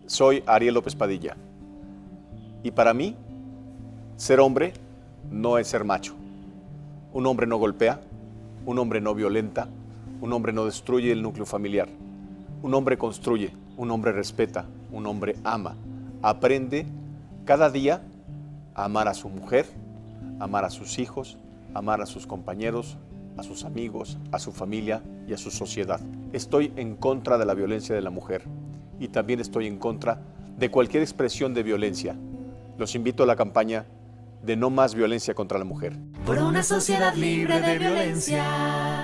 Soy Ariel López Padilla y para mí, ser hombre no es ser macho. Un hombre no golpea, un hombre no violenta, un hombre no destruye el núcleo familiar. Un hombre construye, un hombre respeta, un hombre ama. Aprende cada día a amar a su mujer, amar a sus hijos, amar a sus compañeros, a sus amigos, a su familia y a su sociedad. Estoy en contra de la violencia de la mujer y también estoy en contra de cualquier expresión de violencia. Los invito a la campaña de No Más Violencia contra la Mujer. Por una sociedad libre de violencia.